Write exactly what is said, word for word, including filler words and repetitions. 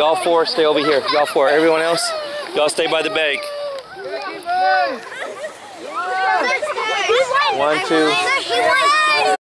Y'all four stay over here. Y'all four. Everyone else, y'all stay by the bank. One, two.